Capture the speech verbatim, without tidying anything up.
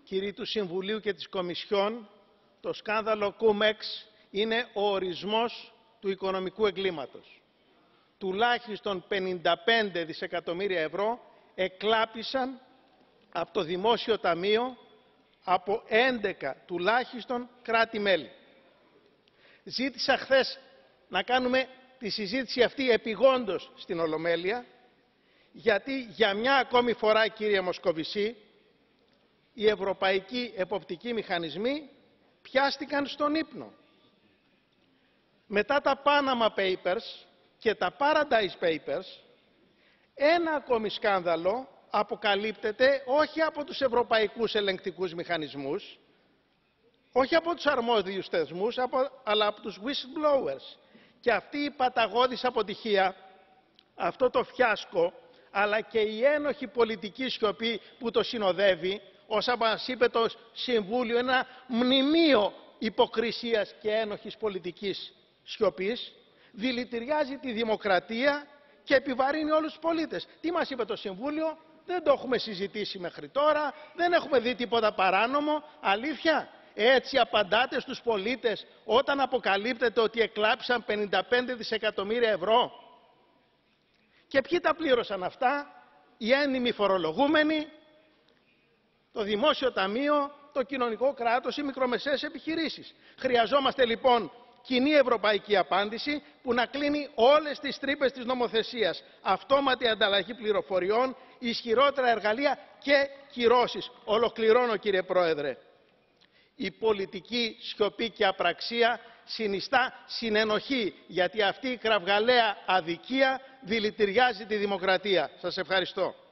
κύριοι του Συμβουλίου και της Κομισιόν, το σκάνδαλο Cum-Ex είναι ο ορισμός του οικονομικού εγκλήματος. Τουλάχιστον πενήντα πέντε δισεκατομμύρια ευρώ εκλάπησαν από το Δημόσιο Ταμείο από έντεκα τουλάχιστον κράτη-μέλη. Ζήτησα χθες να κάνουμε τη συζήτηση αυτή επιγόντως στην Ολομέλεια, γιατί για μια ακόμη φορά, κύριε Μοσκοβισή, οι ευρωπαϊκοί εποπτικοί μηχανισμοί πιάστηκαν στον ύπνο. Μετά τα Panama Papers και τα Paradise Papers, ένα ακόμη σκάνδαλο αποκαλύπτεται όχι από τους ευρωπαϊκούς ελεγκτικούς μηχανισμούς, όχι από τους αρμόδιους θεσμούς, αλλά από τους whistleblowers. Και αυτή η παταγώδης αποτυχία, αυτό το φιάσκο, αλλά και η ένοχη πολιτική σιωπή που το συνοδεύει, όσα μας είπε το Συμβούλιο, ένα μνημείο υποκρισίας και ένοχης πολιτικής σιωπής, δηλητηριάζει τη δημοκρατία και επιβαρύνει όλους τους πολίτες. Τι μας είπε το Συμβούλιο? Δεν το έχουμε συζητήσει μέχρι τώρα, δεν έχουμε δει τίποτα παράνομο. Αλήθεια? Έτσι απαντάτε στους πολίτες όταν αποκαλύπτεται ότι εκλάψαν πενήντα πέντε δισεκατομμύρια ευρώ? Και ποιοι τα πλήρωσαν αυτά? Οι έννυμοι φορολογούμενοι, το Δημόσιο Ταμείο, το κοινωνικό κράτος, οι μικρομεσαίες επιχειρήσεις. Χρειαζόμαστε λοιπόν κοινή ευρωπαϊκή απάντηση που να κλείνει όλες τις τρύπες της νομοθεσίας. Αυτόματη ανταλλαγή πληροφοριών, ισχυρότερα εργαλεία και κυρώσεις. Ολοκληρώνω, κύριε Πρόεδρε. Η πολιτική σιωπή και απραξία συνιστά συνενοχή, γιατί αυτή η κραυγαλαία αδικία δηλητηριάζει τη δημοκρατία. Σας ευχαριστώ.